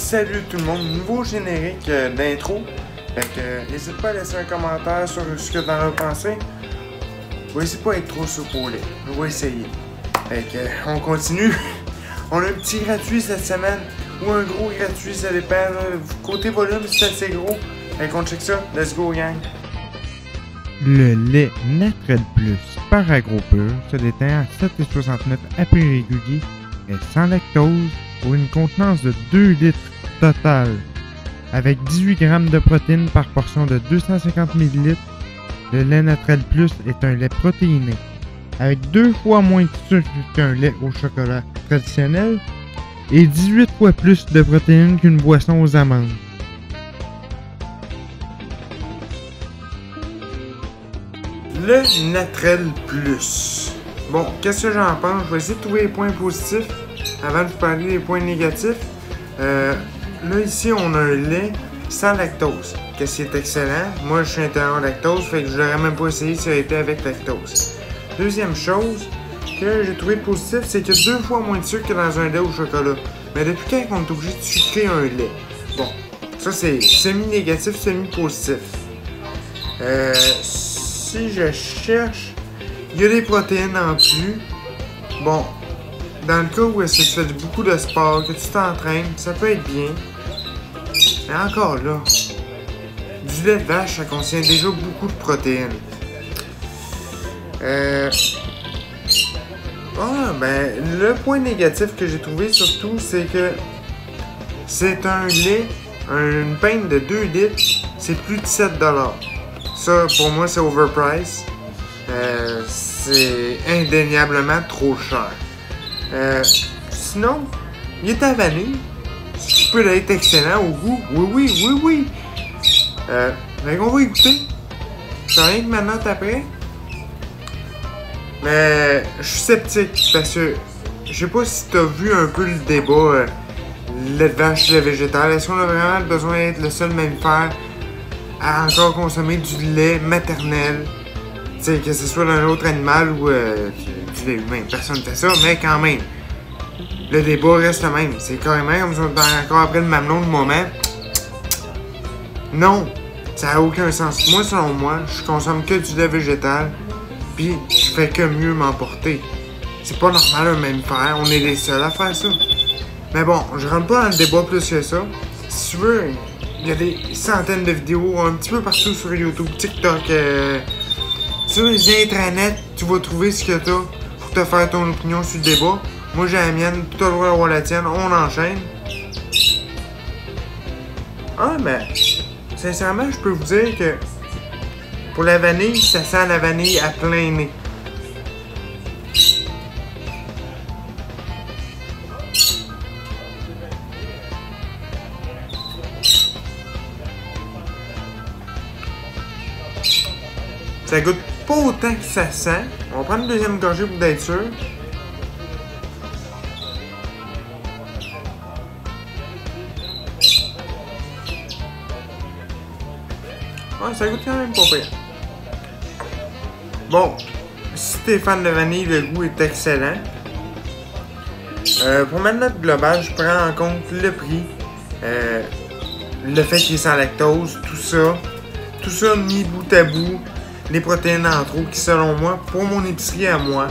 Salut tout le monde, nouveau générique d'intro. Fait que n'hésite pas à laisser un commentaire sur ce que t'en as pensé. Va essayer pas être trop surpolé. On va essayer. Fait que on continue. On a un petit gratuit cette semaine. Ou un gros gratuit, ça dépend. Côté volume, c'est assez gros. Fait qu'on check ça. Let's go gang. Le lait Natrel Plus par AgroPure se détient à 7,69 à prix régulier et sans lactose pour une contenance de 2 litres total. Avec 18 grammes de protéines par portion de 250 ml, le lait Natrel Plus est un lait protéiné. Avec 2 fois moins de sucre qu'un lait au chocolat traditionnel et 18 fois plus de protéines qu'une boisson aux amandes. Le Natrel Plus. Bon, qu'est-ce que j'en pense? Je vais essayer de trouver les points positifs avant de vous parler des points négatifs. Là, ici, on a un lait sans lactose, qu'est-ce qui est excellent. Moi, je suis intolérant lactose, fait que je l'aurais même pas essayé si ça avait été avec lactose. Deuxième chose que j'ai trouvé positif, c'est qu'il y a 2 fois moins de sucre que dans un lait au chocolat. Mais depuis quand on est obligé de sucrer un lait? Bon, ça c'est semi-négatif, semi-positif. Si je cherche, il y a des protéines en plus. Bon, dans le cas où tu fais beaucoup de sport, que tu t'entraînes, ça peut être bien. Mais encore là, du lait de vache, ça contient déjà beaucoup de protéines. Le point négatif que j'ai trouvé surtout, c'est que c'est un lait, une pinte de 2 litres, c'est plus de 7$. Ça, pour moi, c'est overpriced. C'est indéniablement trop cher. Sinon, il est à vanille. Ce peut être excellent au goût. Oui. Fait qu'on va écouter. Je rien que ma note après. Mais je suis sceptique parce que je sais pas si t'as vu un peu le débat lait de vache, lait végétal. Est-ce qu'on a vraiment besoin d'être le seul mammifère à encore consommer du lait maternel? Tu sais, que ce soit d'un autre animal ou du lait humain. Personne ne fait ça, mais quand même. Le débat reste le même. C'est carrément comme si on était encore après le mamelon du moment. Non, ça n'a aucun sens. Moi, selon moi, je consomme que du lait végétal. Puis, je fais que mieux m'emporter. C'est pas normal un mammifère. On est les seuls à faire ça. Mais bon, je rentre pas dans le débat plus que ça. Si tu veux, il y a des centaines de vidéos un petit peu partout sur YouTube, TikTok. Sur les intranets, tu vas trouver ce que t'as pour te faire ton opinion sur le débat. Moi, j'ai la mienne, tu as le droit d'avoir la tienne, on enchaîne. Ah, ben, sincèrement, je peux vous dire que pour la vanille, ça sent la vanille à plein nez. Ça goûte pas autant que ça sent. On va prendre une deuxième gorgée pour être sûr. Ouais, ça goûte quand même pas pire. Bon, si t'es fan de vanille, le goût est excellent. Pour ma note globale, je prends en compte le prix, le fait qu'il est sans lactose, tout ça mis bout à bout, les protéines en trop qui, selon moi, pour mon épicerie à moi,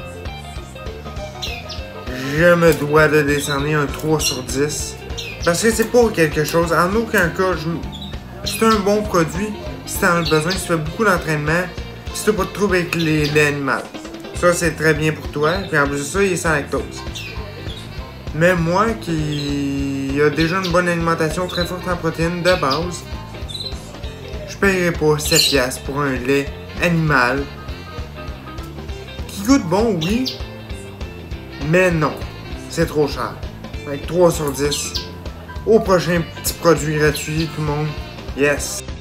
je me dois de décerner un 3 sur 10. Parce que c'est pas quelque chose, en aucun cas, c'est un bon produit. Si t'en as besoin, si tu fais beaucoup d'entraînement, si t'as pas de trouble avec les animaux. Ça, c'est très bien pour toi. Puis en plus de ça, il est sans lactose. Mais moi, qui a déjà une bonne alimentation très forte en protéines de base, je paierais pas 7$ pour un lait animal. Qui goûte bon, oui. Mais non. C'est trop cher. Avec 3 sur 10. Au prochain petit produit gratuit, tout le monde. Yes!